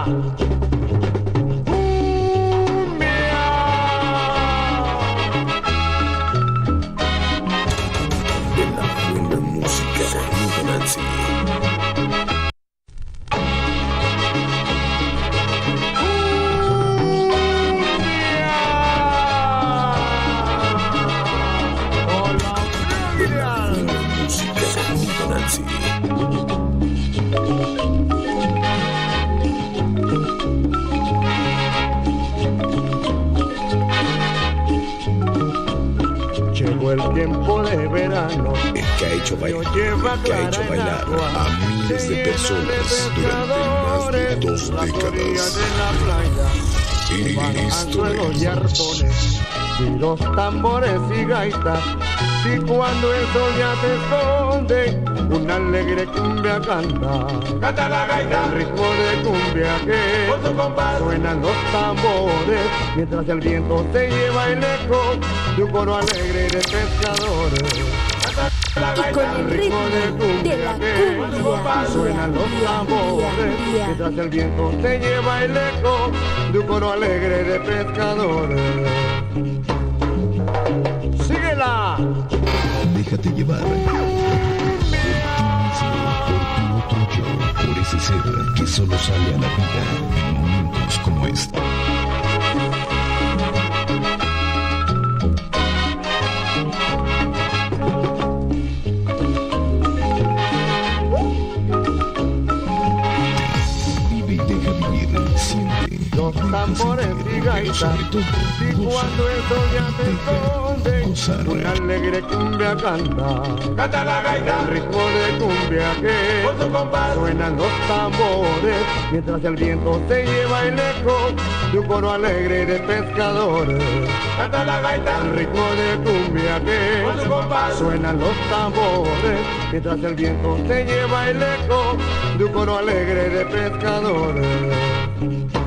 Llegó el tiempo de verano, que ha hecho bailar a miles de personas durante más de 2 décadas. Esto es tiros, tambores y gaitas. Y cuando el sol ya se esconde, una alegre cumbia canta. Canta la gaita, el ritmo de cumbia que con su compás suenan los tambores, mientras el viento se lleva el eco de un coro alegre de pescadores. Y con el ritmo de la cumbia suenan los tambores, mientras el viento se lleva el eco de un coro alegre de pescadores. ¡Síguela! Déjate llevar por ti mismo, por tu otro yo, por ese ser que solo sale a la vida en momentos como este. Vive y deja vivir, siente. Los tambores y gaitas, y cuando el sol ya se esconde, una alegre cumbia canta. Canta la gaita, el ritmo de cumbia que con su compás suenan los tambores, mientras el viento se lleva el eco de un coro alegre de pescadores. Canta la gaita, El ritmo de cumbia que con su compás suenan los tambores, mientras el viento se lleva el eco de un coro alegre de pescadores.